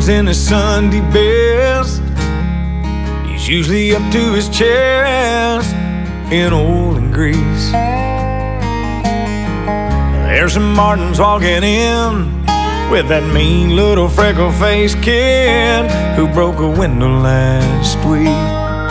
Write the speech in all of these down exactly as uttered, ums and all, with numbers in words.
He's in his Sunday best. He's usually up to his chest in oil and grease. There's some Martins walking in with that mean little freckle-faced kid who broke a window last week.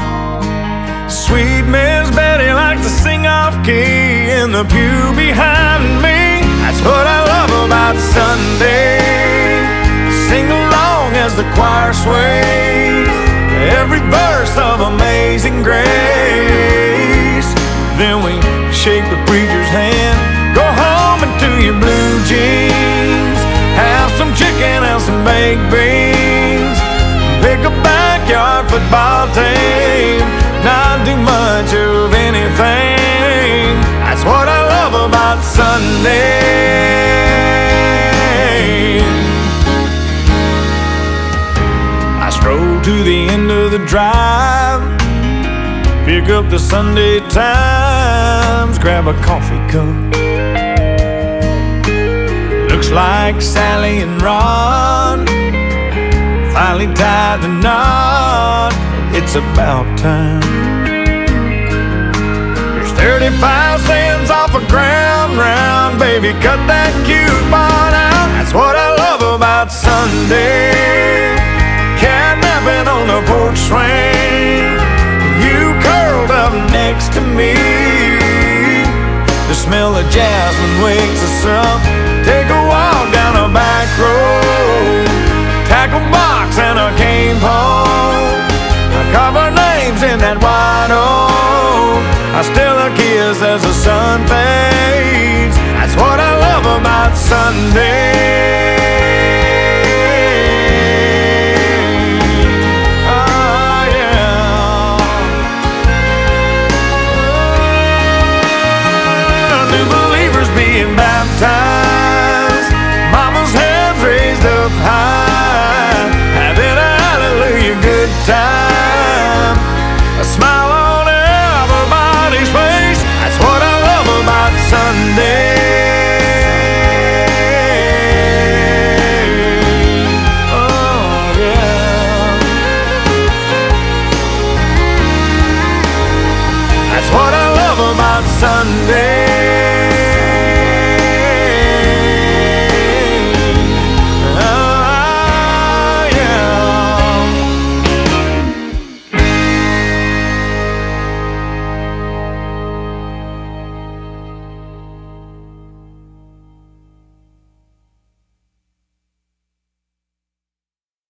Sweet Miss Betty likes to sing off-key in the pew behind me. That's what I love about Sunday. Sing along as the choir sways every verse of Amazing Grace. Then we shake the preacher's hand, go home into your blue jeans, have some chicken and some baked beans, pick a backyard football team, not do much of anything. That's what I love about Sunday. I stroll to the end of the drive, pick up the Sunday Times, grab a coffee cup. Looks like Sally and Ron finally tied the knot. It's about time. There's thirty-five cents off a ground round. Baby, cut that coupon out. That's what I love about Sunday. Catnapping on the porch swing, you curled up next to me. The smell of jasmine wakes us up. Take a walk down a back road, tackle box and a cane pole. I carve our names in that white oak. I still a kiss as the sun fades. That's what I love about Sunday.